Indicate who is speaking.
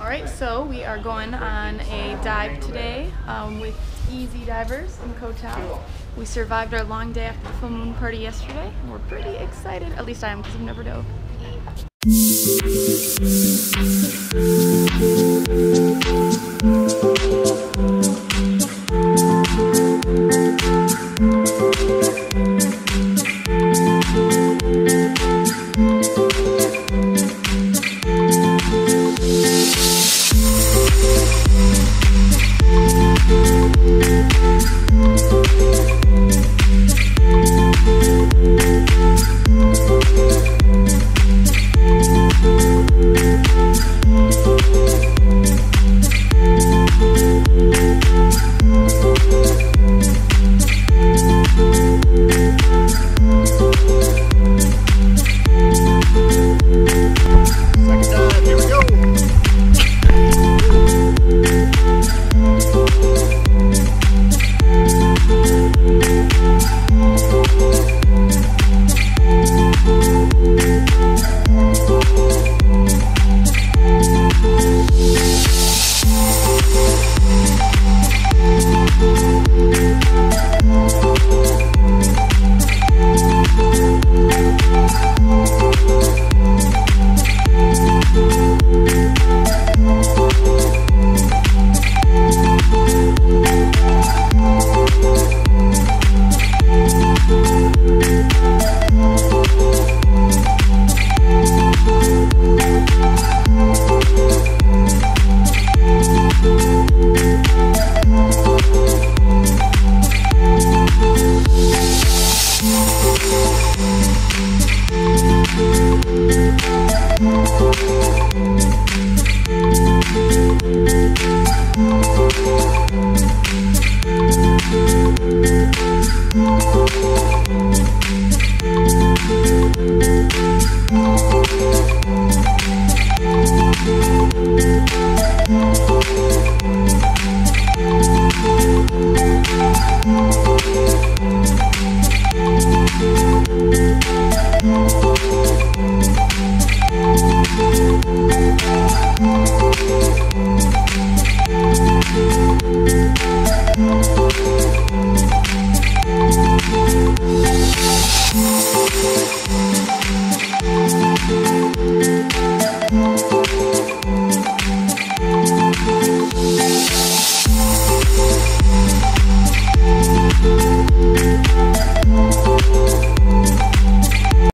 Speaker 1: Alright, so we are going on a dive today with Easy Divers in Koh Tao. We survived our long day after the full moon party yesterday, and we're pretty excited. At least I am, because I've never dove.